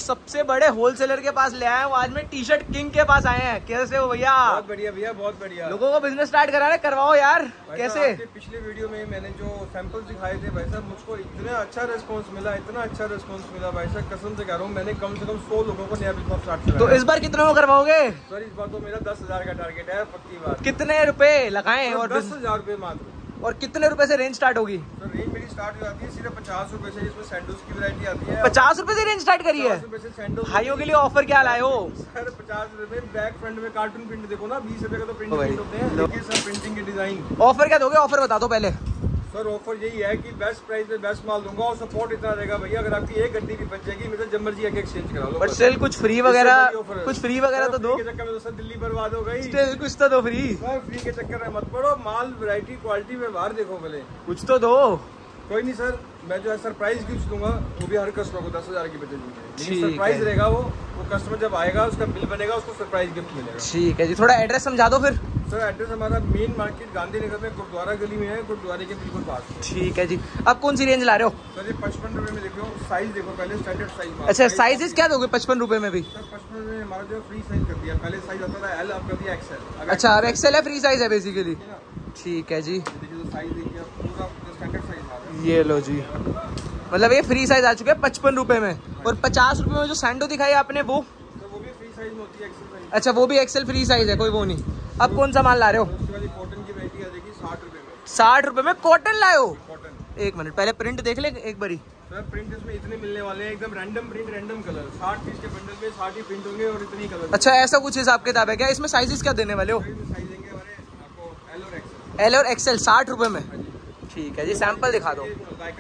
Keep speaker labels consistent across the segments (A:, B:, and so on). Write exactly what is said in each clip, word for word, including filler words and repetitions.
A: सबसे बड़े होलसेलर के पास ले आए हैं। आज मैं टी शर्ट किंग के पास आए हैं। कैसे हो भैया?
B: बहुत बढ़िया भैया, बहुत बढ़िया।
A: लोगों को बिजनेस स्टार्ट करा रहे, करवाओ यार। कैसे?
B: पिछले वीडियो में मैंने जो सैंपल दिखाए थे भाई साहब, मुझको इतना अच्छा रिस्पांस मिला, इतना अच्छा रिस्पांस मिला भाई साहब, कसम से कह रहा हूँ। मैंने कम से कम सौ लोगों को नया बिजनेस स्टार्ट किया।
A: तो इस बार कितने में करवाओगे?
B: सर इस बार तो मेरा दस हजार का टारगेट है, पक्की बात।
A: कितने रुपए लगाए? और
B: दस हजार रुपए मात्र।
A: और कितने रुपए से रेंज स्टार्ट होगी?
B: तो रेंज मेरी स्टार्ट हो जाती है सिर्फ पचास रुपए से, जिसमें सैंडल्स की वैरायटी आती है।
A: पचास रुपए से रेंज स्टार्ट करी है? भाइयों के लिए ऑफर क्या लाए हो?
B: सर पचास रुपए बैक फ्रंट में कार्टून प्रिंट देखो ना, बीस रुपए का तो प्रिंट प्रिंट होते हैं। देखिए सर प्रिंटिंग के डिजाइन।
A: ऑफर क्या दोगे? ऑफर बता दो पहले।
B: सर ऑफर यही है कि बेस्ट प्राइस पे बेस्ट माल दूंगा और सपोर्ट इतना रहेगा भैया। अगर आपकी एक गड्डी भी बच जाएगी मेरे जब मर्जी आके एक्सचेंज करा लो।
A: बट स्टिल कुछ फ्री वगैरह, कुछ फ्री वगैरह तो दो।
B: के चक्कर में तो सर दिल्ली बर्बाद हो गई।
A: स्टिल कुछ तो दो फ्री।
B: सर फ्री के चक्कर में मत पड़ो, माल वैरायटी क्वालिटी व्यवहार देखो पहले।
A: कुछ तो दो।
B: कोई नहीं सर, मैं जो है सरप्राइज गिफ्ट दूंगा, वो भी हर कस्टमर को दस हजार की बचत दूंगा। सरप्राइज रहेगा वो वो कस्टमर जब आएगा उसका बिल बनेगा, उसको सरप्राइज गिफ्ट मिलेगा।
A: ठीक है जी, थोड़ा एड्रेस समझा दो फिर।
B: सर एड्रेस हमारा मेन मार्केट गांधीनगर में गुरुद्वारा गली में है, गुरुद्वारे के बिल्कुल पास।
A: ठीक है जी। अब कौन सी रेंज ला रहे हो?
B: सर ये पचपन रुपए में देखो, साइज देखो पहले, स्टैंडर्ड साइज।
A: अच्छा साइजेस क्या दोगे पचपन रुपए में भी?
B: सर पचपन में हमारा जो फ्री साइज कर दिया, पहले साइज आता था एल, अब कर दिया एक्सएल।
A: अच्छा अब एक्सएल है, फ्री साइज है बेसिकली। ठीक है जी,
B: साइज देखिए पूरा स्टैंडर्ड साइज आ रहा है।
A: ये लो जी, मतलब ये फ्री साइज आ चुके हैं पचपन रुपए में। और पचास रुपए में जो सैंडो दिखाई आपने वो
B: वो भी फ्री साइज में होती है, एक्सेल साइज।
A: अच्छा वो भी एक्सेल फ्री साइज है, कोई वो नहीं। अब कौन सा माल ला रहे हो?
B: उसके बाद कॉटन की वैरायटी आ जाएगी साठ रुपए में।
A: साठ रुपए में कॉटन लाए हो?
B: कॉटन।
A: एक मिनट पहले प्रिंट देख ले एक बारी।
B: सर प्रिंट इसमें इतने मिलने वाले हैं, एकदम रैंडम प्रिंट, रैंडम कलर। साठ पीस के बंडल में साठ ही प्रिंट होंगे और इतनी कलर।
A: अच्छा ऐसा कुछ हिसाब किताब है क्या? इसमें साइजेस क्या देने वाले हो?
B: साइज देंगे हमारे आपको एल और एक्सेल।
A: एल और एक्सेल साठ रुपए में? ठीक है जी, सैंपल दिखा दो।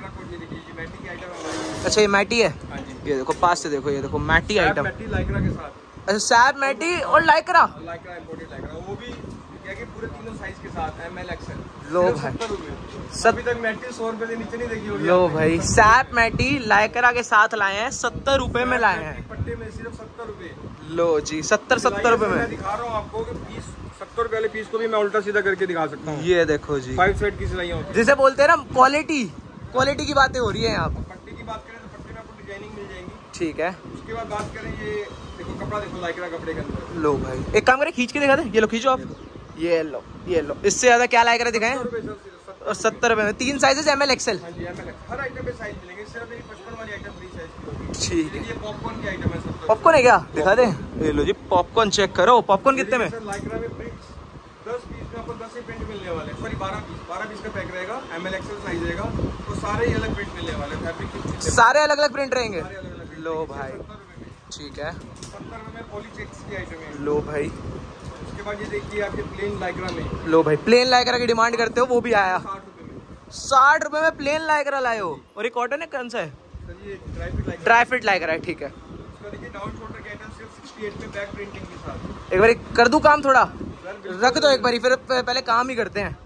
A: अच्छा ये मैटी है? ये देखो पास से देखो, ये देखो मैटी आइटम।
B: मैटी लाइक्रा के साथ।
A: अच्छा सैप मैटी और लाइक्रा।
B: लाइक्रा इंपोर्टेड लाइक्रा, वो भी क्या कि पूरे तीनों साइज के साथ, एम एल एक्सएल।
A: लो भाई
B: अभी तक मैटी सौ रुपए से नीचे नहीं देखी होगी।
A: लो भाई सैप मैटी लाइक्रा के साथ लाए हैं, सत्तर रुपए में लाए हैं।
B: पट्टे में सिर्फ सत्तर रुपए।
A: लो जी सत्तर सत्तर रुपए में
B: दिखा रहा हूँ आपको कि पीस सत्तर रुपए वाले पीस को भी मैं उल्टा सीधा करके दिखा सकता हूँ।
A: ये देखो जी,
B: फाइव सेट की सिलाइयाँ होती है,
A: जिसे बोलते हैं ना क्वालिटी। क्वालिटी की बातें हो रही है यहाँ।
B: पट्टी की बात करें तो पट्टी में आपको डिजाइनिंग मिल जाएगी।
A: ठीक है,
B: उसके बाद बात करें ये देखो कपड़ा देखो लाइक्रा कपड़े के अंदर।
A: लो भाई एक काम करें, खींच के दिखा दे। ये लो खींचो आप, ये लो ये लो। इससे ज्यादा क्या लाइक्रा दिखाएं? और सत्तर रुपए में तीन साइजेस एम एल एक्सएल।
B: हर आइटम पे साइज मिलेंगे, सिर्फ मेरी पचपन वाली आइटम फ्री साइज की होगी।
A: ठीक है,
B: ये पॉपकॉर्न की आइटम है। सब
A: पॉपकॉर्न है क्या? दिखा दे। ये लो जी पॉपकॉर्न चेक करो। पॉपकॉर्न कितने में?
B: लाइक्रा में प्रिंट्स दस पीस में आपको दस ही प्रिंट मिलने वाले हैं। सॉरी बारह पीस, बारह पीस का पैक रहेगा, एम एल एक्सएल साइज रहेगा, तो सारे ही अलग प्रिंट मिलने वाले हैं। फैब्रिक
A: सारे अलग अलग प्रिंट रहेंगे। लो भाई ठीक है,
B: सत्तर रुपए में पॉली चेक्स की आइटम है।
A: लो भाई
B: उसके बाद ये देखिए आपके प्लेन लाइक्रा में।
A: लो भाई प्लेन लाइक्रा की डिमांड करते हो, वो भी आया।
B: साठ रुपए में,
A: साठ रुपए में प्लेन लाइक्रा लाए हो। और ये कॉटन है, कौन सा है?
B: सर ये dry fit Lycra.
A: Dry fit Lycra है, ठीक है।
B: उसका देखिए डाउन शोल्डर की आइटम सिर्फ अड़सठ में बैक प्रिंटिंग के साथ।
A: एक बार कर दूं काम, थोड़ा रख दो एक बारी, फिर पहले काम ही करते हैं।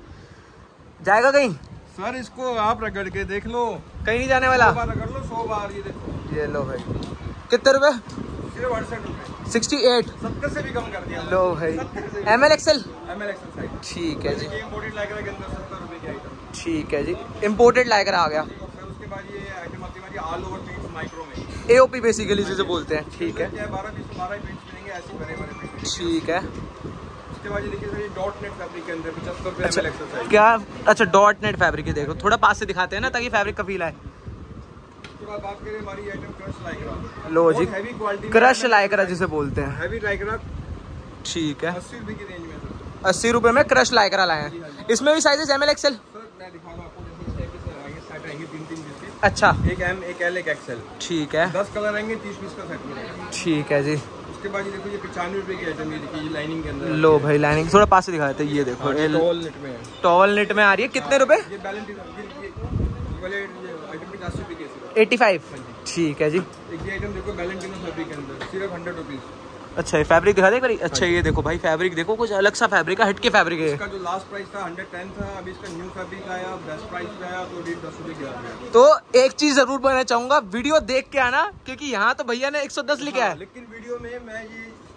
A: जाएगा कहीं?
B: सर इसको आप रगड़ के देख लो,
A: कहीं नहीं जाने वाला।
B: सौ बार रगड़ लो, सौ बार। ये देखो,
A: ये लो भाई कितने रुपए?
B: सिर्फ अड़सठ रुपए।
A: Sixty eight.
B: सत्तर से भी कम कर दिया।
A: लो भाई M L XL.
B: M L XL size.
A: ठीक है जी,
B: इम्पोर्टेड लाइक्रा के अंदर सत्तर रुपए की आइटम।
A: ठीक है जी, इम्पोर्टेड लाइक्रा आ गया।
B: उसके बाद ये आइटम आती है हमारी ऑल ओवर प्रिंट्स माइक्रो में,
A: एओपी बेसिकली जिसे बोलते हैं। ठीक है,
B: बारह पीस बारह प्रिंट्स मिलेंगे ऐसे बड़े बड़े प्रिंट।
A: ठीक है।
B: उसके बाद ये देखिए सर ये डॉट नेट फैब्रिक के अंदर पचहत्तर रुपए एम एल एक्सएल साइज।
A: क्या? अच्छा डॉट नेट फैब्रिक, देखो थोड़ा पास से दिखाते हैं ना ताकि फैब्रिक का फील आए।
B: उसके बाद बात करें हमारी आइटम क्रश लाइक्रा।
A: लो जी
B: हैवी क्वालिटी
A: क्रश लाइक्रा जिसे बोलते हैं।
B: हैवी लाइक्रा
A: ठीक है,
B: अस्सी रुपए की रेंज में सर।
A: अस्सी रुपए में क्रश लाइक्रा लाए हैं। इसमें भी sizes M L XL?
B: Sir मैं दिखा रहा हूँ आपको, जैसे इस टाइप के आएंगे, सेट आएंगे तीन तीन पीस के।
A: अच्छा,
B: एक एम, एक एल, एक एक्सएल।
A: ठीक है,
B: दस कलर आएंगे, तीस पीस का सेट मिलेगा।
A: ठीक है जी।
B: उसके बाद ये देखो ये पचानवे रुपए की आइटम, ये देखिए ये लाइनिंग के अंदर।
A: लो भाई लाइनिंग थोड़ा पास से दिखा देते हैं। ये देखो
B: टॉवल नेट में है।
A: टॉवल नेट में आ रही है। कितने रुपए?
B: ये बैलेंटिन वाले आइटम पचास रुपए की है सिर्फ।
A: Eighty five. ठीक है जी।
B: एक ये आइटम देखो बैलेंटिनो फैब्रिक के अंदर, सिर्फ हंड्रेड रुपीज।
A: अच्छा ये फैब्रिक दिखा दे करी। अच्छा ये देखो भाई फैब्रिक देखो, कुछ अलग सा फैब्रिक है, हटके फैब्रिक है।
B: इसका जो लास्ट प्राइस था हंड्रेड टेन था, अभी इसका न्यू फैब्रिक आया, बेस्ट प्राइस पे आया तो डेढ़ दस रुपए की आ गया।
A: तो एक चीज जरूर बोलना चाहूंगा, वीडियो देख के आना, क्योंकि यहाँ तो भैया ने एक सौ दस लिखा है।
B: लेकिन वीडियो में मैं ये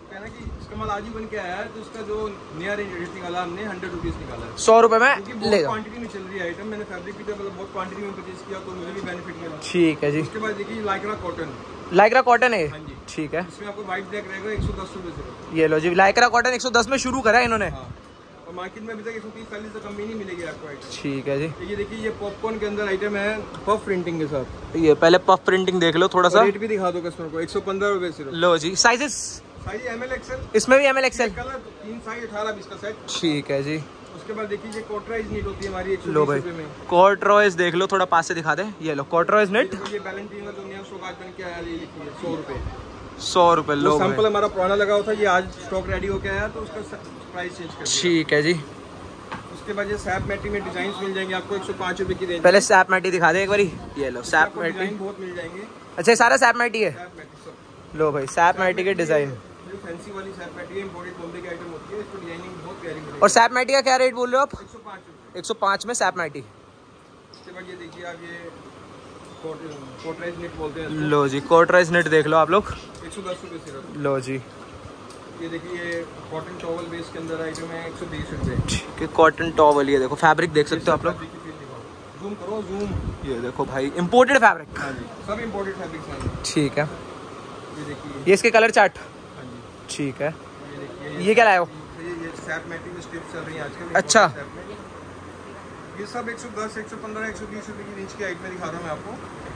B: क्या है ना कि इसका माल आज ही बन के आया है, तो इसका जो नया रेंज निकाला हमने हंड्रेड रुपीज निकाला है,
A: सौ रुपए में
B: लेगा। क्वांटिटी में चल रही है आइटम, मैंने फैब्रिक भी मतलब बहुत क्वांटिटी में परचेज किया तो मुझे भी बेनिफिट मिला।
A: ठीक है जी।
B: उसके बाद देखिए लाइक्रा कॉटन,
A: लाइक्रा कॉटन है।
B: हाँ जी
A: ठीक है।
B: इसमें आपको व्हाइट ब्लैक रहेगा एक सौ दस रुपए से।
A: ये लो जी, लाइक्रा कॉटन एक सौ दस में शुरू करा है इन्होंने।
B: हाँ। और मार्केट में अभी तक एक सौ तीस चालीस से कम ही नहीं मिलेगी आपको आइटम।
A: ठीक है जी।
B: ये देखिए ये पॉपकॉर्न के अंदर आइटम है पफ प्रिंटिंग के साथ।
A: ये पहले पफ प्रिंटिंग देख लो थोड़ा सा,
B: रेट भी दिखा दो कस्टमर को, एक सौ पंद्रह रुपए सिर्फ।
A: लो जी। Sizes
B: size M L XL,
A: इसमें भी एम एल एक्सएल
B: कलर तीन साइज अठारह बीस का सेट।
A: ठीक है जी।
B: उसके बाद देखिए ये कॉटराइज नीट होती है हमारी एक सौ
A: लो
B: बीस
A: भाई
B: रुपए में।
A: कॉटरॉयज देख लो, थोड़ा पास से दिखा दे। ये लो कॉटरॉयज नेट,
B: ये वैलेंटाइन का जो नया स्टॉक आज बन के आया ये लिखिए सौ रुपए।
A: सौ रुपए। लो
B: सैंपल हमारा पुराना लगा हुआ था, ये आज स्टॉक रेडी होके आया तो उसका प्राइस चेंज कर दिया।
A: ठीक है जी।
B: उसके बाद ये सैप मैटी में डिजाइन मिल जाएंगे आपको एक सौ पाँच रुपए की रेंज।
A: पहले सैप मैटी दिखा दे एक बारी। ये लो सैप मैटी,
B: डिजाइन बहुत मिल जाएंगे।
A: अच्छा सारा सैप मैटी है।
B: सैप मैटी सब।
A: लो भाई सैप मैटी के डिजाइन,
B: फैंसी वाली सैप मैटी है, इंपोर्टेड बॉम्बे की आइटम होती है, इसको डिजाइनिंग बहुत प्यारी मिलेगी।
A: और सैप मैटी का क्या रेट बोल रहे हो आप?
B: एक सौ पाँच रुपए।
A: एक सौ पाँच में सैप मैटी।
B: उसके बाद ये देखिए आप ये कॉटराइज नेट बोलते हैं।
A: लो जी कॉटराइज नेट देख लो आप लोग,
B: एक सौ दस रुपए सिर्फ।
A: लो जी।
B: ये देखिए ये कॉटन टॉवल बेस के अंदर आइटम है एक सौ बीस रुपए।
A: ठीक है कॉटन टॉवल, ये देखो फैब्रिक देख सकते हो आप लोग।
B: जूम करो जूम।
A: ये देखो भाई इंपोर्टेड फैब्रिक।
B: हाँ जी सब इंपोर्टेड फैब्रिक्स हैं।
A: ठीक है।
B: ये देखिए
A: ये इसके कलर चार्ट।
B: हाँ जी
A: ठीक है।
B: ये देखिए
A: ये क्या लाए हो?
B: ये ये सैप मैटी में स्ट्रिप्स चल रही हैं आजकल।
A: अच्छा।
B: ये सब एक सौ दस, एक सौ पंद्रह, एक सौ बीस रुपए की रेंज की आइटम दिखा रहा हूँ मैं आपको।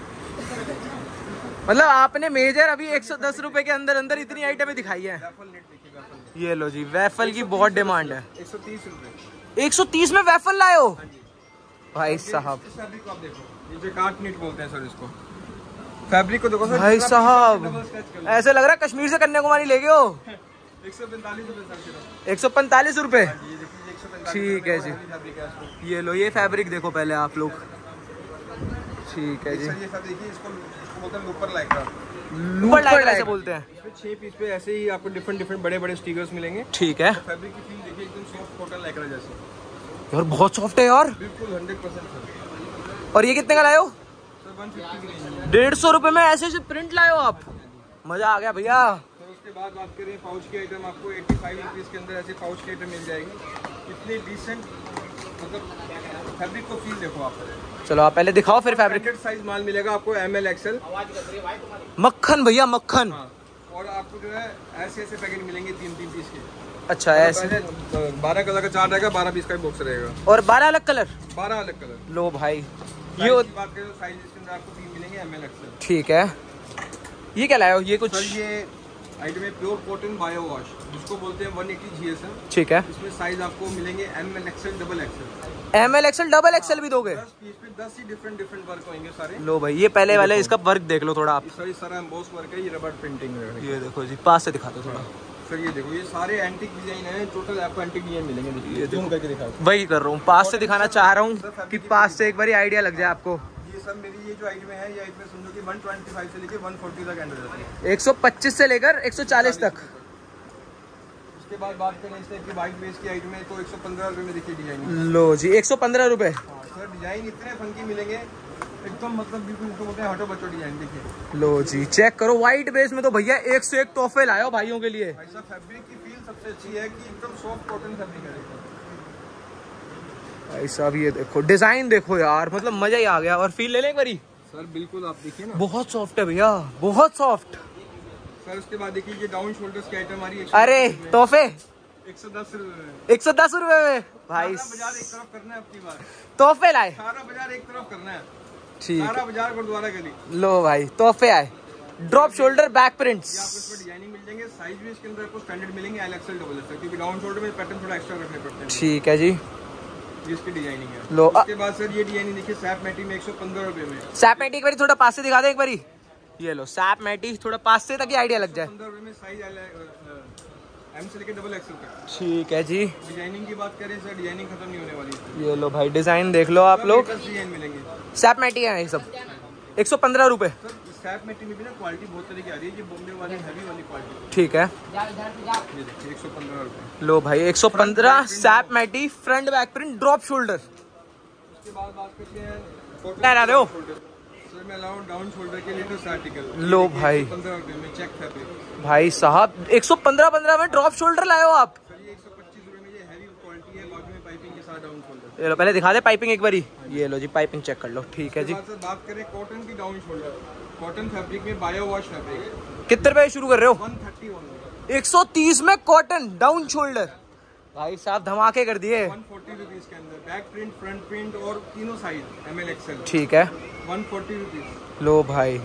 A: मतलब आपने मेजर अभी एक सौ दस रुपए के अंदर अंदर इतनी आइटमें दिखाई है।
B: वैफल नेट देखिए वैफल।
A: ये लो जी वैफल की बहुत डिमांड है।
B: एक सौ तीस रुपए।
A: एक सौ तीस में वैफल लाए हो
B: हाँ जी
A: भाई साहब।
B: इस फैब्रिक को आप देखो, ये जो काट नेट बोलते हैं सर इसको। फैब्रिक को देखो सर
A: भाई
B: कितना
A: साहब
B: डबल स्टिच कर लो।
A: ऐसे लग रहा है कश्मीर से कन्याकुमारी ले गए हो।
B: एक सौ पैंतालीस रुपए सर सिर्फ।
A: एक सौ पैंतालीस रुपए।
B: ये देखिए एक सौ पैंतालीस।
A: ठीक है जी।
B: फैब्रिक है इसको।
A: ये लो ये फैब्रिक देखो पहले आप लोग। ठीक है जी।
B: सर ये सब देखिए इसको इसको बोलते हैं लूपर लाइक्रा।
A: लूपर लाइक्रा ऐसे बोलते हैं।
B: इसमें छह पीस पे ऐसे ही आपको डिफरेंट डिफरेंट बड़े बड़े स्टिकर्स मिलेंगे।
A: ठीक है।
B: फैब्रिक की फील देखिए एकदम सॉफ्ट कॉटन लाइक्रा जैसे।
A: यार बहुत सॉफ्ट है यार।
B: बिल्कुल हंड्रेड परसेंट सर।
A: और ये कितने का लाए हो?
B: सर वन फिफ्टी की रेंज है।
A: डेढ़ सौ रुपए में ऐसे ऐसे प्रिंट लाए हो आप, मजा आ गया भैया।
B: तो उसके बाद बात करें पाउच की आइटम, आपको पचासी रुपीस के अंदर ऐसे पाउच की आइटम मिल जाएगी। इतनी डिसेंट मतलब फैब्रिक को फील देखो आप।
A: चलो आप पहले दिखाओ फिर फैब्रिक।
B: साइज माल मिलेगा आपको एम एल एक्सएल।
A: मक्खन भैया मक्खन।
B: हाँ। और आपको जो है ऐसे ऐसे पैकेट मिलेंगे तीन तीन पीस के।
A: अच्छा ऐसे
B: बारह कलर का चार्ट रहेगा, बारह पीस का बॉक्स रहेगा
A: और बारह अलग कलर।
B: बारह अलग कलर।
A: लो भाई
B: ये
A: ये
B: बात करें तो साइज इसके अंदर आपको तीन मिलेंगे एम एल एक्सएल।
A: ठीक है। ये क्या लाए हो? ये कुछ
B: सर ये आइटम है प्योर कॉटन बायो वॉश, जिसको बोलते हैं वन एटी जीएसएम।
A: ठीक है।
B: इसमें साइज आपको मिलेंगे M L XL double XL.
A: M L XL double XL भी दोगे?
B: दस पीस पे दस ही डिफरेंट डिफरेंट वर्क होंगे सारे।
A: लो भाई ये पहले वाले इसका वर्क देख लो थोड़ा आप।
B: सर ये सारा एम्बोस वर्क है, ये रबर प्रिंटिंग है।
A: ये देखो जी पास से दिखा दो थोड़ा।
B: सर ये देखो ये सारे एंटीक डिजाइन है, टोटल आपको एंटीक डिजाइन मिलेंगे। देखिए जूम करके दिखा दो।
A: वही कर रहा हूँ, पास से दिखाना चाह रहा हूँ कि पास से एक बार आइडिया लग जाए आपको।
B: ये सब मेरी ये जो आइटम है ये आइटम समझो कि एक सौ पच्चीस से लेकर एक सौ चालीस तक एंड हो जाती है।
A: एक सौ पच्चीस से लेकर एक सौ चालीस तक।
B: उसके बाद बात करें इस टाइप की वाइट बेस की आइटम है तो एक सौ पंद्रह रुपए में देखिए डिजाइन।
A: लो जी एक सौ पंद्रह रुपए।
B: हाँ सर डिजाइन इतने फंकी मिलेंगे एकदम, मतलब बिल्कुल इनको बोलते हैं हटो बच्चों डिजाइन। देखिए
A: लो जी चेक करो, व्हाइट बेस में तो भैया एक से एक तोहफे लाए हो भाइयों के लिए।
B: ऐसा फैब्रिक की फील सबसे अच्छी है कि एकदम सॉफ्ट कॉटन फैब्रिक है।
A: भाई साहब ये देखो डिजाइन देखो यार, मतलब मजा ही आ गया। और फील ले लें एक बारी।
B: सर बिल्कुल आप देखिए ना,
A: बहुत सॉफ्ट है भैया, बहुत सॉफ्ट।
B: सर उसके बाद देखिए ये डाउन शोल्डर्स की आइटम हमारी।
A: अरे तोहफे
B: एक सौ दस रुपए
A: एक सौ दस रुपए में भाई।
B: सारा बाजार एक तरफ करना है अपनी बात।
A: तोहफे लाए,
B: सारा बाजार एक तरफ करना है।
A: ठीक
B: सारा बाजार गुरुद्वारा गली।
A: लो भाई तोहफे आए। Drop shoulder back prints.
B: ये आपको इसमें डिजाइनिंग मिल जाएंगे, साइज भी इसके अंदर आपको स्टैंडर्ड मिलेंगे एल एक्सएल डबल एक्सएल, क्योंकि डाउन शोल्डर में पैटर्न थोड़ा एक्स्ट्रा रखने पड़ते हैं।
A: ठीक है जी।
B: ये इसकी डिजाइनिंग है।
A: लो
B: उसके बाद सर ये डिजाइनिंग देखिए सैप मैटी में एक सौ पंद्रह रुपए में।
A: सैप मैटी एक बारी थोड़ा पास से दिखा दे एक बारी। ये लो सैप मैटी थोड़ा पास से ताकि आइडिया लग जाए।
B: पंद्रह रुपए में साइज एम से लेकर डबल एक्सएल तक।
A: ठीक है जी।
B: डिजाइनिंग की बात करें सर डिजाइनिंग खत्म नहीं होने वाली।
A: ये लो भाई डिजाइन देख लो आप लोग।
B: डिजाइन मिलेंगे।
A: सैप मैटी है ये सब एक सौ पंद्रह रुपए।
B: सर सैप मैटी में भी ना क्वालिटी बहुत तरह की आ रही है, ये बॉम्बे वाली हैवी वाली क्वालिटी।
A: ठीक है।
B: ये देखिए एक सौ पंद्रह रुपए।
A: लो भाई एक सौ पंद्रह सैप मैटी front back print drop shoulder.
B: उसके बाद बात करते हैं
A: क्या रहे हो?
B: सर सर मैं लाऊं डाउन शोल्डर के लेटेस्ट आर्टिकल।
A: लो भाई
B: पंद्रह रुपए में चेक फैब्रिक।
A: भाई साहब एक सौ पंद्रह पंद्रह में ड्रॉप शोल्डर लाए हो आप।
B: सर ये एक सौ पच्चीस रुपए में ये हैवी क्वालिटी है, बाजू में पाइपिंग के साथ डाउन शोल्डर।
A: ये लो पहले दिखा दे पाइपिंग एक बारी। ये लो जी पाइपिंग चेक कर लो। ठीक है जी।
B: सर बात करें कॉटन की डाउन शोल्डर, कॉटन फैब्रिक में बायो वॉश फैब्रिक।
A: कितने रुपए शुरू कर रहे हो?
B: One thirty one.
A: एक सौ तीस में कॉटन डाउन शोल्डर। भाई साहब धमाके कर दिए।
B: वन फोर्टी रुपीज के अंदर बैक प्रिंट, फ्रंट प्रिंट और तीनों साइज एम एल एक्सएल।
A: ठीक है
B: वन फोर्टी रुपीज।
A: लो भाई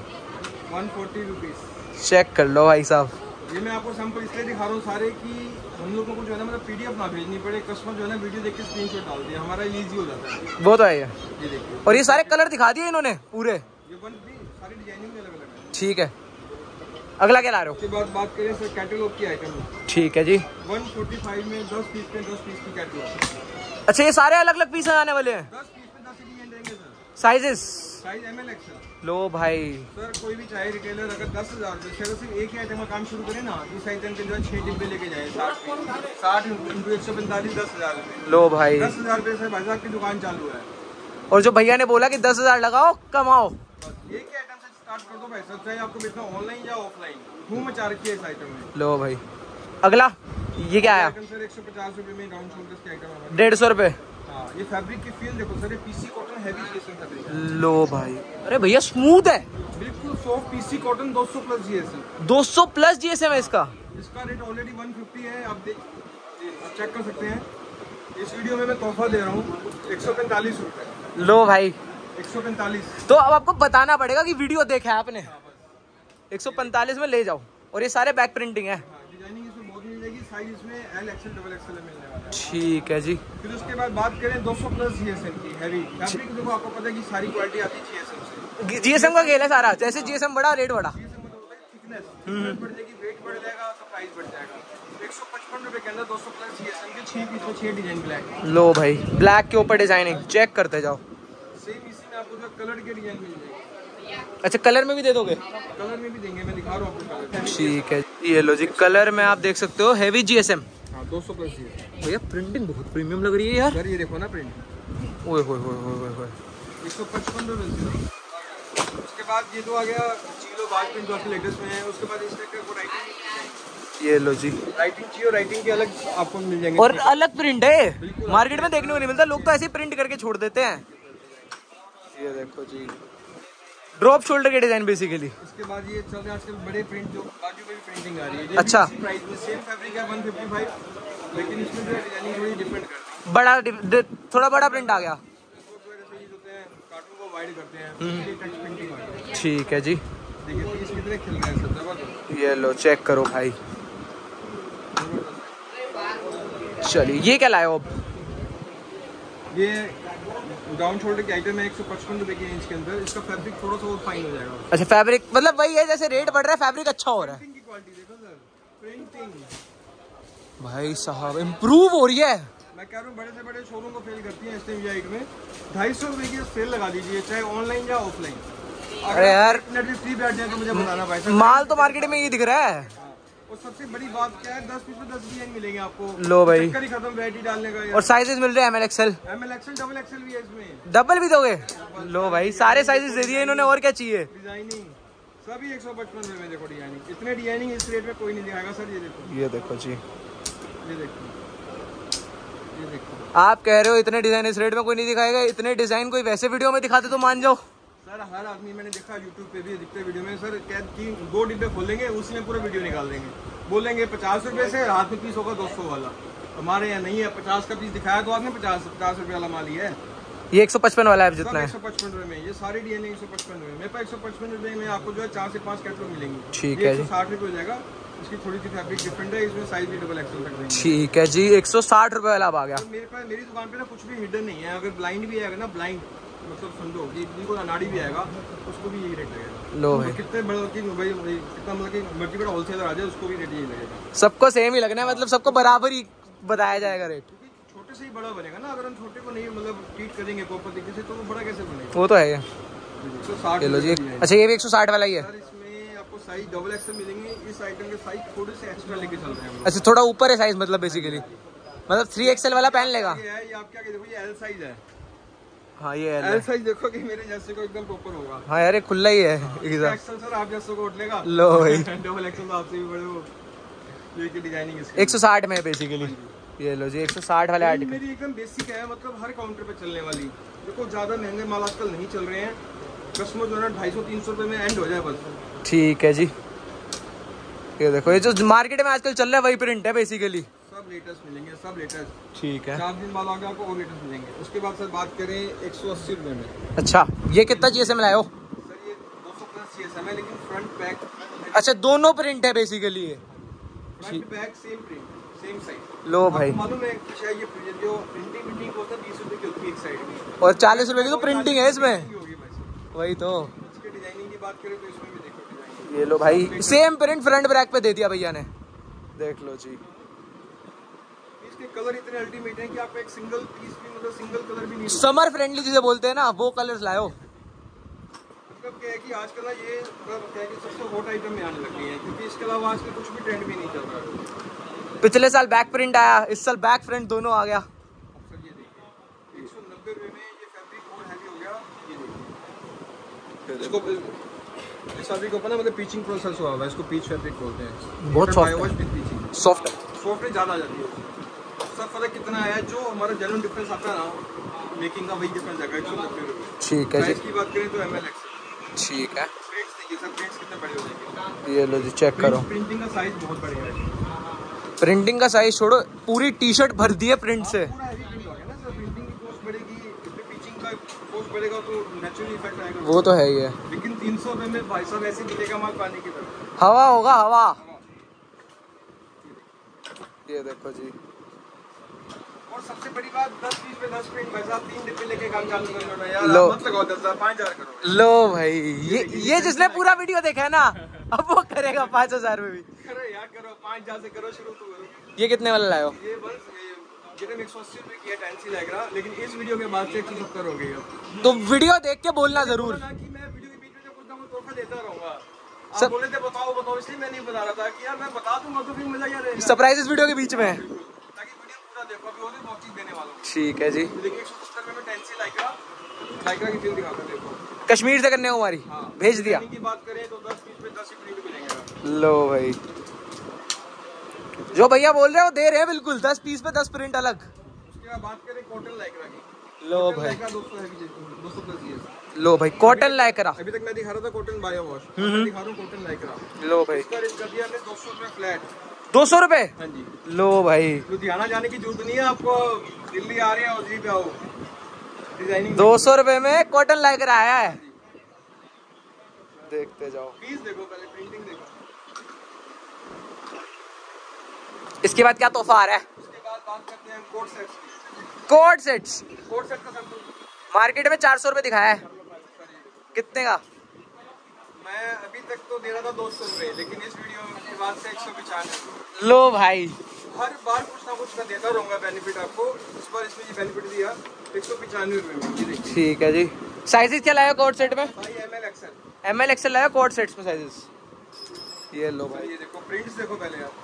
B: वन फोर्टी रुपीज
A: चेक कर लो भाई साहब।
B: ये मैं आपको सैंपल इसलिए दिखा रहा हूँ सारे कि हम लोगों को जो है ना मतलब पीडीएफ ना भेजनी पड़े, कस्टमर जो है ना वीडियो देख के स्क्रीनशॉट डाल दिया, हमारा इजी हो जाता है।
A: वो तो है।
B: ये देखिए
A: और ये सारे कलर दिखा दिए इन्होंने पूरे।
B: ये वन भी सारी डिजाइनिंग में अलग अलग है।
A: ठीक है अगला क्या ला रहे हो?
B: उसके बाद बात करें सर कैटलॉग की आइटम।
A: ठीक है जी।
B: वन फोर्टी फाइव में दस पीस पे दस पीस की कैटलॉग।
A: अच्छा ये सारे अलग अलग पीस आने वाले हैं?
B: दस पीस पे दस डिजाइन रहेंगे sir.
A: Sizes?
B: Size M L XL.
A: लो भाई
B: सर कोई भी चाहे रिटेलर अगर दस हजार रुपये अगर सिर्फ एक ही आइटम का काम शुरू करे ना, इस आइटम के जो है छह डिब्बे लेके जाए साठ साठ इंटू एक सौ पैंतालीस दस हजार रुपये।
A: लो भाई
B: दस हजार रुपये से भाई साहब की दुकान चालू है।
A: और जो भैया ने बोला कि दस हजार लगाओ कमाओ,
B: एक ही आइटम से स्टार्ट कर दो भाई साहब, चाहे आपको बेचना ऑनलाइन या ऑफलाइन, धूम मचा रखी है इस आइटम में।
A: लो भाई अगला ये क्या आया?
B: सर एक सौ पचास रुपये में डाउन शोल्डर्स की आइटम।
A: डेढ़ सौ रुपये।
B: हाँ ये फैब्रिक की फील देखो सर, ये PC cotton heavy GSM fabric.
A: लो भाई अरे भैया स्मूथ है
B: बिल्कुल सॉफ्ट पीसी कॉटन, दो सौ प्लस जीएसएम।
A: दो सौ प्लस जीएसएम है इसका।
B: इसका रेट ऑलरेडी वन फिफ्टी है, आप देख चेक कर सकते हैं। इस वीडियो में मैं तोहफा दे रहा हूँ एक सौ पैंतालीस रुपये।
A: लो भाई
B: एक सौ पैंतालीस।
A: तो अब आपको बताना पड़ेगा कि वीडियो देखा है आपने। एक सौ पैंतालीस में ले जाओ। और ये सारे बैक प्रिंटिंग है।
B: डिजाइनिंग इसमें बहुत मिल जाएगी, साइज इसमें एल एक्सएल डबल एक्सएल मिलने वाला है।
A: ठीक है जी।
B: फिर उसके बाद बात करें दो सौ प्लस जीएसएम की हैवी फैब्रिक। देखो आपको पता है कि सारी क्वालिटी आती है जीएसएम से।
A: जीएसएम का खेल है सारा, जैसे जीएसएम बढ़ा रेट बढ़ा।
B: जीएसएम मतलब होता है थिकनेस, थिकनेस बढ़ जाएगी, वेट बढ़ जाएगा तो प्राइस बढ़ जाएगा। एक सौ पचपन रुपए के अंदर दो सौ प्लस जीएसएम के छह पीस में छह डिजाइन ब्लैक।
A: लो भाई ब्लैक के ऊपर डिजाइनिंग चेक करते जाओ।
B: सेम इसी में आपको जो कलर के डिजाइन मिल जाएगी।
A: अच्छा कलर में भी दे दोगे?
B: कलर में भी देंगे, मैं दिखा रहा हूँ आपको कलर।
A: ठीक है ये लो जी कलर में आप देख सकते हो हैवी जीएसएम।
B: हाँ दो सौ प्लस जीएसएम।
A: भैया प्रिंटिंग बहुत प्रीमियम लग रही है यार।
B: सर ये देखो ना प्रिंट।
A: ओए होए होए होए होए।
B: एक सौ पचपन रुपये। उसके बाद ये तो आ गया चीलो बाज प्रिंट जो आपके लेटेस्ट में है। उसके बाद इस टाइप का राइटिंग।
A: ये लो जी
B: राइटिंग चाहिए और राइटिंग के अलग आपको मिल जाएंगे
A: और अलग प्रिंट है, मार्केट में देखने को नहीं मिलता। लोग तो ऐसे ही प्रिंट करके छोड़ देते हैं। ये देखो जी ड्रॉप शोल्डर के डिजाइन बेसिकली।
B: इसके बाद ये चल रहे हैं आजकल बड़े प्रिंट जो बाजू में भी प्रिंटिंग आ रही है।
A: अच्छा
B: प्राइस में सेम फैब्रिक है वन फिफ्टी फाइव, लेकिन इसमें जो डिजाइनिंग थोड़ी डिफरेंट करती है।
A: बड़ा डि, डि, थोड़ा बड़ा प्रिंट आ गया।
B: कार्टून को वाइड करते हैं, टच प्रिंटिंग आती है।
A: ठीक है जी।
B: देखिए पीस कितने खिल रहे हैं सब जबरदस्त।
A: ये लो चेक करो भाई। चलिए ये क्या लाए हो अब?
B: ये डाउन शोल्डर की आइटम है एक सौ पचपन रुपए की रेंज के अंदर। इसका फैब्रिक थोड़ा सा और फाइन हो जाएगा।
A: अच्छा फैब्रिक मतलब वही है, जैसे रेट बढ़ रहा है फैब्रिक अच्छा हो रहा है।
B: प्रिंटिंग की क्वालिटी देखो सर, प्रिंटिंग
A: भाई साहब इम्प्रूव हो रही है।
B: मैं कह रहा हूँ बड़े से बड़े शोरूम को फेल करती है एस टी एम जी में। ढाई सौ रुपए की सेल लगा दीजिए, चाहे ऑनलाइन या ऑफलाइन।
A: अरे यार
B: फ्री बैठ जाए तो मुझे बताना भाई साहब।
A: माल तो मार्केट में ये दिख रहा है।
B: और सबसे बड़ी बात क्या है, दस पीस में दस डिजाइन मिलेंगे आपको।
A: लो भाई
B: चक्कर ही खत्म वैरायटी डालने का।
A: और साइजेस मिल रहे हैं M L XL,
B: M L XL, double XL भी है इसमें।
A: डबल भी दोगे? लो भाई सारे साइजेस दे दिए इन्होंने, और क्या चाहिए।
B: डिजाइनिंग सभी एक सौ पचपन रुपए में। देखो डिजाइनिंग, इतने डिजाइनिंग इस रेट में कोई नहीं दिखाएगा सर। ये देखो,
A: ये देखो जी,
B: ये देखो, ये देखो।
A: आप कह रहे हो इतने डिजाइन इस रेट में कोई नहीं दिखाएगा? इतने डिजाइन कोई वैसे वीडियो में दिखाते तो मान जाओ
B: सर। हर आदमी मैंने देखा यूट्यूब पे भी दिखते वीडियो में सर, क्या कि दो डिब्बे खोलेंगे उसी में पूरा वीडियो निकाल देंगे, बोलेंगे पचास रुपए से, हाथ में पीस होगा दो सौ वाला। हमारे यहाँ नहीं है, पचास का पीस दिखाया तो आपने पचास पचास रुपए वाला माल ही है।
A: ये एक सौ पचपन वाला है जितना है,
B: एक सौ पचपन रुपए में। ये सारी डिजाइन एक सौ पचपन रुपए। मेरे पास एक सौ पचपन रुपए में आपको जो है चार से पांच कैटलॉग मिलेंगे।
A: ठीक है जी।
B: साठ रुपए हो जाएगा। इसकी थोड़ी सी फैब्रिक डिफरेंट है, इसमें साइज भी डबल एक्सेल तक देंगे।
A: ठीक है जी। एक सौ साठ रुपए वाला अब आ गया।
B: तो मेरे पास मेरी दुकान पे ना कुछ भी हिडन नहीं है। अगर ब्लाइंड भी आएगा ना, ब्लाइंड मतलब समझो कि बिल्कुल अनाड़ी भी आएगा, उसको भी यही रेट लगेगा।
A: लो भाई
B: कितने बड़ा की भाई कितना मतलब कि मल्टी बड़ा होलसेलर आ जाए उसको भी रेट यही लगेगा।
A: सबको सेम ही लगना है, मतलब सबको बराबर ही बताया जाएगा रेट।
B: क्योंकि छोटे से ही बड़ा बनेगा ना। अगर हम छोटे को नहीं मतलब ट्रीट करेंगे प्रॉपर तरीके से तो वो बड़ा कैसे बनेगा।
A: वो तो है।
B: चलो
A: जी अच्छा ये भी एक सौ साठ वाला ही है।
B: इसमें आपको साइज डबल एक्सेल मिलेंगे। इस आइटम के साइज थोड़े से एक्स्ट्रा लेके चल रहे हैं।
A: अच्छा थोड़ा ऊपर है साइज, मतलब बेसिकली मतलब थ्री एक्सएल वाला पहन लेगा।
B: ये है, ये आप क्या कहते हो, ये एल साइज है।
A: हाँ ये एल
B: एल साइज देखो कि मेरे जैसे को एकदम प्रॉपर होगा।
A: हाँ यार खुला ही है
B: एकदम। एक्सेल सर आप जैसे को उठ लेगा।
A: लो भाई
B: डबल एक्सेल आपसे भी बड़े हो। ये की डिजाइनिंग इसकी
A: एक सौ साठ में बेसिकली। ये लो जी एक सौ साठ वाले आर्टिकल
B: मेरी एकदम बेसिक है, मतलब हर काउंटर पे चलने वाली। देखो ज्यादा महंगे माल आजकल नहीं चल रहे हैं, कस्टमर जो है ढाई सौ तीन सौ रुपए में एंड हो जाए बस।
A: ठीक है जी। ये देखो ये जो मार्केट में आजकल चल रहा है वही प्रिंट है बेसिकली।
B: सब लेटेस्ट मिलेंगे, सब लेटेस्ट।
A: ठीक है।
B: चार दिन बाद आगे आपको और लेटेस्ट मिलेंगे। उसके बाद सर बात करें एक सौ अस्सी रुपए में।
A: अच्छा ये कितना जी एस एम लाए हो?
B: सर ये दो सौ प्लस जी एस एम है, लेकिन फ्रंट बैक।
A: अच्छा दोनों प्रिंट है बेसिकली ये।
B: Front back same print same side.
A: लो भाई
B: मालूम है शायद ये जो प्रिंटिंग प्रिंटिंग होता है बीस रुपए की होती है एक साइड में,
A: और चालीस रुपए की तो प्रिंटिंग है इसमें। वही तो।
B: इसके डिजाइनिंग की बात करें तो इसमें भी देखो डिजाइनिंग।
A: ये लो भाई सेम प्रिंट फ्रंट बैक पे दे दिया भैया ने। देख लो जी।
B: इसके कलर इतने अल्टीमेट हैं कि आपको एक सिंगल पीस भी मतलब सिंगल कलर भी नहीं।
A: समर फ्रेंडली जिसे बोलते हैं ना वो कलर्स लाओ।
B: मतलब क्या है कि आजकल ना ये मतलब क्या है कि सबसे हॉट आइटम में आने लग गई है, क्योंकि इसके अलावा आजकल कुछ भी ट्रेंड भी नहीं चल रहा है।
A: पिछले साल बैक प्रिंट आया, इस साल बैक फ्रंट दोनों आ गया।
B: अब सर ये देखिए एक सौ नब्बे रुपए में ये फैब्रिक और हैवी हो गया। ये देखिए इसको इस फैब्रिक को ना मतलब पीचिंग प्रोसेस हुआ हुआ है, इसको पीच फैब्रिक बोलते हैं।
A: बहुत सॉफ्ट है। सॉफ्ट
B: सॉफ्ट ज्यादा आ जाती है। सब फर्क कितना आया, जो हमारा जेन्युइन डिफरेंस आता है ना मेकिंग का, वही डिफरेंस आएगा एक सौ नब्बे रुपए।
A: ठीक है जी।
B: इसकी बात करें तो एम एल एक्स।
A: ठीक है।
B: प्रिंट्स देखिए सर, प्रिंट्स कितने बड़े हो जाएंगे।
A: ये लो जी चेक करो।
B: प्रिंटिंग का साइज बहुत बड़ा है।
A: प्रिंटिंग का साइज छोड़ो, पूरी टी शर्ट भर दी है प्रिंट से।
B: पूरा हैवी प्रिंट हो गया ना सर। प्रिंटिंग की कॉस्ट बढ़ेगी, पिचिंग का कॉस्ट बढ़ेगा तो नेचुरल इफेक्ट आएगा।
A: वो तो है ही है।
B: लेकिन तीन सौ रुपए में भाई साहब ऐसे मिलेगा माल पानी की तरह।
A: हवा होगा हवा। ये देखो जी।
B: और सबसे बड़ी बात दस बीस पे दस प्रिंट भाई साहब तीन डिब्बे लेके काम चालू कर लो यार।
A: लो
B: मत लगाओ दस हजार पाँच हजार करो।
A: लो भाई ये ये जिसने पूरा वीडियो देखा है ना अब वो करेगा पाँच हजार में भी।
B: करो यार करो, पाँच हजार से करो शुरू तो करो।
A: ये कितने वाला लाए हो?
B: ये बस ये एक सौ अस्सी रुपए की है टैंसी लग रहा, लेकिन इस वीडियो के बाद से एक सौ सत्तर हो गई है।
A: तो वीडियो देख के बोलना जरूर
B: कि मैं वीडियो के बीच में कुछ ना कुछ तोहफा देता रहूंगा। आप बोले थे बताओ बताओ, इसलिए मैं नहीं बता रहा था कि यार मैं बता दूंगा तो फिर मजा ही रहेगा।
A: सरप्राइज इस वीडियो के बीच में है,
B: ताकि वीडियो पूरा देखो। अभी और भी बहुत चीज देने वाला हूं।
A: ठीक है जी।
B: देखिए एक सौ सत्तर रुपए में टैंसी लाइक्रा लाइक्रा की फील दिखाता हूं, देखो
A: कश्मीर से करने को हमारी भेज दिया।
B: की बात करें तो दस बीस पे दस ही प्रिंट मिलेंगे।
A: लो भाई जो भैया बोल रहे हो दे रहे हैं बिल्कुल, दस पीस पे दस प्रिंट अलग।
B: उसके बाद बात करें कॉटन लाइक्रा की।
A: लो भाई
B: दो सौ है दो सौ प्लस ये।
A: लो भाई कॉटन लाइक्रा।
B: अभी तक मैं दिखा रहा था कॉटन बायो वॉश, मैं दिखा रहा हूं कॉटन लाइक्रा।
A: लो भाई
B: इसका रेट कर दिया हमने दो सौ रुपए फ्लैट।
A: दो सौ रुपए?
B: हाँ जी।
A: लो भाई
B: लुधियाना जाने की जरूरत नहीं है आपको, दिल्ली आ रहे हैं उधर पे आओ। डिजाइनिंग
A: दो सौ रुपए में कॉटन लाइक्रा आया है। देखते जाओ।
B: पीस देखो पहले, प्रिंटिंग देखो।
A: इसके बाद क्या तोहफा आ रहा है?
B: उसके बाद बात करते हैं कोट सेट्स की।
A: कोट सेट्स
B: कोट सेट का सैंपल
A: मार्केट में चार सौ रुपए दिखाया है, कितने का?
B: मैं अभी तक तो दे रहा था दो सौ रुपए, लेकिन इस वीडियो के बाद से एक सौ पचानवे।
A: लो भाई
B: हर बार कुछ ना कुछ मैं देता रहूंगा बेनिफिट आपको। इस बार इसमें ये बेनिफिट दिया एक सौ पचानवे रुपए में।
A: ठीक है जी। साइजेस क्या लाया कोट सेट में?
B: भाई M L XL.
A: M L XL लाया कोट सेट्स में साइजेस। ये लो भाई
B: ये देखो प्रिंट्स देखो पहले आप।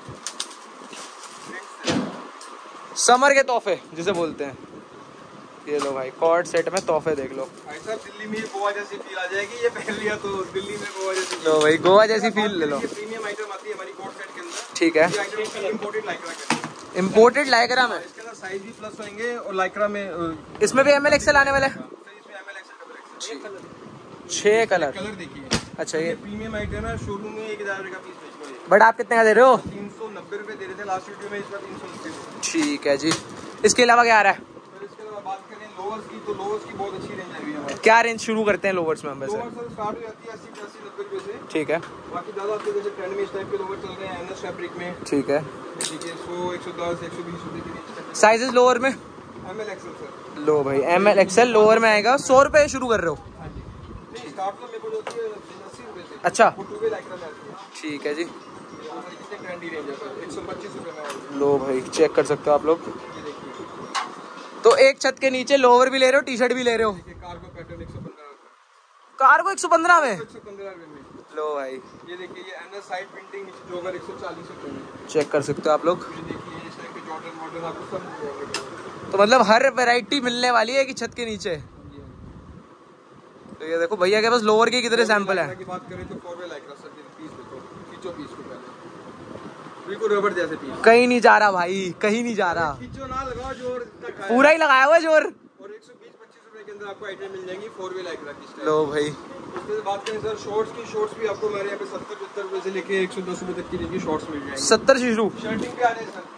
A: समर के तोहफे जिसे बोलते हैं। ये लो भाई कॉर्ड सेट में तोहफे देख लो
B: भाई साहब। दिल्ली में गोवा जैसी फील आ जाएगी, ये पहन लिया तो दिल्ली में गोवा जैसी।
A: लो भाई गोवा जैसी फील ले लो।
B: ये प्रीमियम आइटम आती है हमारी कोट सेट के अंदर।
A: ठीक है।
B: ये आइटम इंपोर्टेड लाइक्रा के।
A: इम्पोर्टेड लाइक्रा में
B: इसके अंदर साइज भी प्लस होंगे और लाइक्रा में
A: इसमें भी एम एल एक्सएल आने वाला है।
B: इसमें M L XL double XL
A: छह कलर।
B: कलर देखिए।
A: अच्छा ये
B: प्रीमियम आइटम है, शोरूम में एक हजार रुपए का पीस बेच रहे हैं।
A: बट आप कितने का दे रहे हो?
B: तीन सौ नब्बे रुपए दे रहे थे लास्ट वीडियो में, इस बार तीन सौ नब्बे।
A: ठीक है जी। इसके अलावा क्या आ रहा है?
B: फिर इसके अलावा बात करें लोअर्स की, तो लोअर्स की बहुत अच्छी रेंज आई हुई है हमारे।
A: क्या रेंज शुरू करते हैं लोवर्स में हम वैसे?
B: लोअर्स सर स्टार्ट हो जाती है अस्सी पचासी नब्बे रुपए से।
A: ठीक है।
B: बाकी ज्यादा आपके जैसे ट्रेंड में इस टाइप के लोअर चल रहे हैं एनएस फैब्रिक में।
A: ठीक है।
B: देखिए सौ एक सौ दस एक सौ बीस रुपए की रेंज।
A: साइजेस लोअर में?
B: M L XL sir.
A: लो भाई एम एल एक्सएल लोअर में आएगा। सौ रुपए शुरू कर रहे हो?
B: हाँ जी। नहीं स्टार्ट तो मेरे को होती है अस्सी रुपए से।
A: अच्छा
B: वो टू वे लाइक्रा में आती है।
A: ठीक है जी।
B: कितने ट्रेंडी रेंज है सर, एक सौ पच्चीस रुपए में।
A: लो भाई चेक कर सकते हो आप लोग।
B: ये देखिए
A: तो एक छत के नीचे लोअर भी ले रहे हो, टी शर्ट भी ले रहे हो।
B: कार्गो पैटर्न एक सौ पंद्रह
A: कार को एक सौ पंद्रह में?
B: एक सौ पंद्रह रुपए में।
A: लो भाई
B: ये देखिए ये एनएस साइड प्रिंटिंग जोगर एक सौ चालीस रुपए में।
A: चेक कर सकते हो आप लोग।
B: ये देखिए इस टाइप के मॉडर्न मॉडर्न आपको सब मिल जाएंगे।
A: तो मतलब हर वैरायटी मिलने वाली है कि छत के नीचे। तो ये देखो भैया के पास लोअर के कितने सैंपल है।
B: की बात करें तो four way Lycra sir piece देखो, खींचो पीस को पहले, बिल्कुल रबड़ जैसे पीस।
A: कहीं नहीं जा रहा भाई, कहीं नहीं जा रहा,
B: खींचो ना, लगाओ जोर,
A: पूरा ही लगाया हुआ जोर।
B: और एक सौ बीस पच्चीस रुपए के अंदर आपको आइटम मिल जाएंगी फोर वे लाइक्रा की।
A: लो भाई,
B: उसके बात करें सर शॉर्ट्स की, शॉर्ट्स भी आपको हमारे यहाँ पे सत्तर पचहत्तर रुपए से लेके एक सौ दस रुपए तक की देखिए शॉर्ट्स मिल जाएंगे।
A: सत्तर से शुरू
B: शर्टिंग पे आ रहे हैं सर।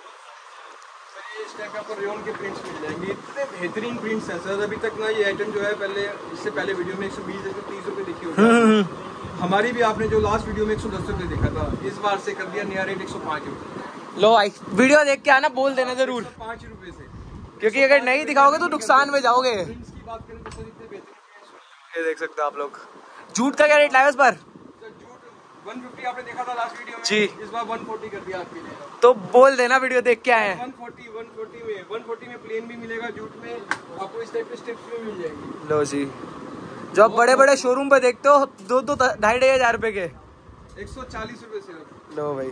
B: इस टाइप का आपको रेयन के प्रिंट्स मिल जाएंगे, इतने बेहतरीन प्रिंट्स हैं सर। अभी तक ना ये आइटम जो है, पहले इससे पहले वीडियो में एक सौ बीस एक सौ तीस रुपए देखी होगी हमारी भी, आपने जो लास्ट वीडियो में एक सौ दस रुपए देखा था, इस बार से कर दिया नया रेट एक सौ पाँच रुपए।
A: लो भाई, वीडियो देख के आना, बोल देना जरूर
B: पाँच रुपए से, क्योंकि
A: अगर नहीं दिखाओगे तो नुकसान में जाओगे।
B: प्रिंट्स की बात करें तो सर इतने बेहतरीन,
A: ये देख सकते हो आप लोग। जूट का क्या रेट लाया इस बार?
B: एक सौ पचास आपने देखा था लास्ट वीडियो में
A: जी,
B: इस बार एक सौ चालीस कर दिया आपके लिए।
A: तो बोल देना वीडियो देख के आए।
B: एक सौ चालीस एक सौ चालीस में एक सौ चालीस में प्लेन भी मिलेगा, जूट में आपको इस टाइप के स्ट्रिप्स भी मिल जाएंगी।
A: लो जी, जो आप बड़े बड़े शोरूम पे देखते हो दो दो ढाई ढाई हजार रुपए के,
B: एक सौ चालीस रुपए सिर्फ।
A: लो भाई।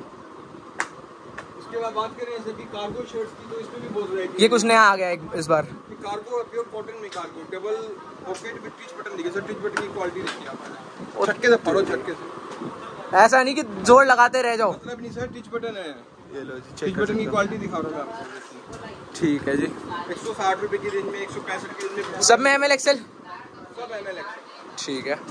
B: उसके बाद बात करें जैसे कि कार्गो शर्ट्स की, तो इसमें भी बहुत वैरायटी।
A: ये कुछ नया आ गया है इस बार।
B: कार्गो प्योर कॉटन में, cargo double pocket with tich button देखिए सर, टिच बटन की क्वालिटी देखिए आप, और झटके से फाड़ो, झटके से,
A: ऐसा नहीं कि जोर लगाते रह जाओ,
B: मतलब नहीं सर, टिच बटन है
A: ये। लो जी,
B: टिच बटन की क्वालिटी दिखा रहा हूँ आपको।
A: ठीक है जी।
B: एक सौ साठ रुपए की रेंज में, एक सौ पैंसठ की रेंज में,
A: सब में एम एल एक्सएल,
B: सब एम एल एक्सएल।
A: ठीक है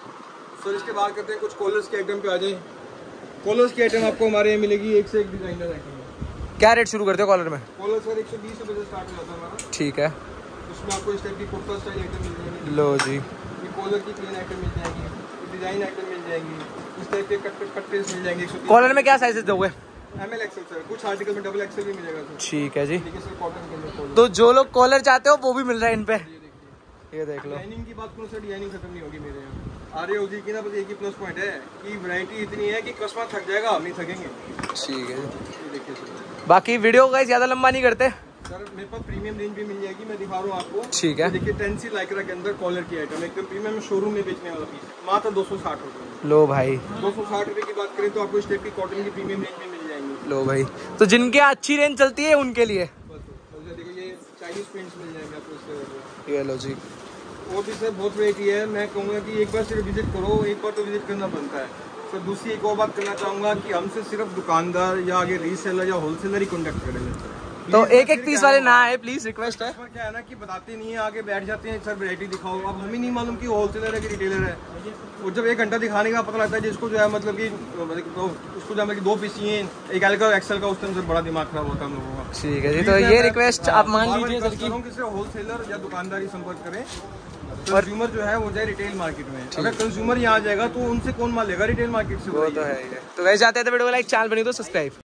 B: सर इसके बाद करते हैं कुछ कॉलर्स के आइटम पे आ जाए। कॉलर्स की आइटम आपको हमारे यहाँ मिलेगी, एक से एक डिजाइनर आइटम है।
A: क्या रेट शुरू करते हो कॉलर में?
B: कॉलर सर एक सौ बीस रुपए से स्टार्ट हो जाता है हमारा।
A: ठीक है,
B: उसमें आपको इस टाइप की कुर्ता स्टाइल आइटम मिल जाएगी।
A: लो जी,
B: ये कॉलर की प्लेन आइटम मिल जाएगी, डिजाइन आइटम मिल जाएंगी, इस टाइप के कट कट पीस मिल जाएंगे।
A: कॉलर में क्या साइजेस दोगे?
B: एम एल एक्सएल सर, कुछ आर्टिकल में डबल एक्सएल भी मिलेगा सर।
A: ठीक है जी।
B: ठीक है सर, कॉटन के अंदर कॉलर।
A: तो जो लोग कॉलर चाहते हो वो भी मिल रहा है इन पे, ये देख लो।
B: डिजाइनिंग की बात करूँ सर, डिजाइनिंग खत्म नहीं होगी मेरे यहाँ। आर्य ओजी की ना बस एक ही प्लस पॉइंट है कि वैरायटी इतनी है कि कस्टमर थक जाएगा, हम नहीं थकेंगे।
A: ठीक है,
B: ये देखिए सर।
A: बाकी वीडियो का ज्यादा लंबा नहीं करते
B: सर, मेरे पास प्रीमियम रेंज भी मिल जाएगी, मैं दिखा रहा हूँ आपको।
A: ठीक है,
B: देखिए टेंसी लाइक्रा के अंदर कॉलर की आइटम एकदम प्रीमियम शोरूम में बेचने वाला पीस, मात्र दो सौ साठ रुपए।
A: लो भाई,
B: दो सौ साठ रुपए की बात करें तो आपको इस टाइप की कॉटन की प्रीमियम रेंज में मिल जाएंगी।
A: लो भाई, तो जिनके यहाँ अच्छी रेंज चलती है उनके लिए
B: देखो ये चाइनीज प्रिंट्स मिल जाएंगे आपको इसके।
A: ये लो जी,
B: और भी सर बहुत वैरायटी है। मैं कहूँगा कि एक बार सिर्फ विजिट करो, एक बार तो विजिट करना बनता है। सर दूसरी एक और बात करना चाहूँगा कि हमसे सिर्फ दुकानदार या आगे रीसेलर या होलसेलर ही कॉन्टेक्ट करेंगे।
A: तो एक एक पीस वाले ना आए प्लीज, रिक्वेस्ट है।
B: क्या है ना कि बताते नहीं है, आगे बैठ जाते हैं सर वैरायटी दिखाओ, अब हमें नहीं मालूम कि होलसेलर है कि रिटेलर है। और जब एक घंटा दिखाने का पता लगता है जिसको जो है मतलब कि तो उसको जो है दो पीस चाहिए, एक एल का एक्सेल का, उस टाइम सर बड़ा दिमाग खराब होता है हम लोगों का।
A: ठीक है जी, तो ये रिक्वेस्ट आप मान लीजिए सर की,
B: किसी होलसेलर या दुकानदार ही संपर्क करें। कंज्यूमर जो है वो जाए रिटेल मार्केट में, अगर कंज्यूमर यहाँ आ जाएगा तो उनसे कौन माल लेगा रिटेल मार्केट से?
A: वो तो है। तो वैसे जाते हैं तो वीडियो को लाइक, चैनल बनी तो सब्सक्राइब।